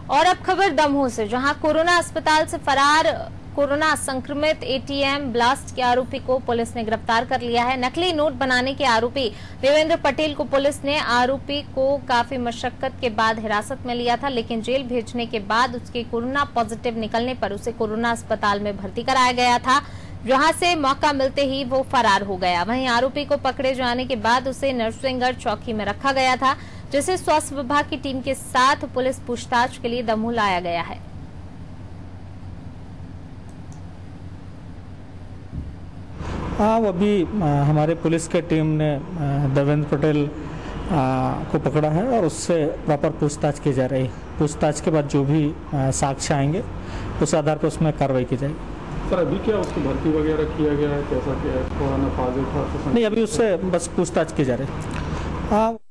और अब खबर दमोह से, जहां कोरोना अस्पताल से फरार कोरोना संक्रमित एटीएम ब्लास्ट के आरोपी को पुलिस ने गिरफ्तार कर लिया है। नकली नोट बनाने के आरोपी देवेंद्र पटेल को पुलिस ने आरोपी को काफी मशक्कत के बाद हिरासत में लिया था, लेकिन जेल भेजने के बाद उसके कोरोना पॉजिटिव निकलने पर उसे कोरोना अस्पताल में भर्ती कराया गया था, जहां से मौका मिलते ही वो फरार हो गया। वहीं आरोपी को पकड़े जाने के बाद उसे नरसिंहगढ़ चौकी में रखा गया था, जिसे स्वास्थ्य विभाग की टीम के साथ पुलिस पूछताछ के लिए दमोह लाया गया है। हाँ, अभी हमारे पुलिस के टीम ने देवेंद्र पटेल को पकड़ा है और उससे प्रॉपर पूछताछ की जा रही है। पूछताछ के बाद जो भी साक्ष्य आएंगे उस आधार पर उसमें कार्रवाई की जाएगी। सर, अभी क्या उसकी भर्ती वगैरह किया गया है, कैसा क्या है, कोरोना पॉजिटिव था? नहीं, अभी उससे बस पूछताछ की जा रही है। हाँ।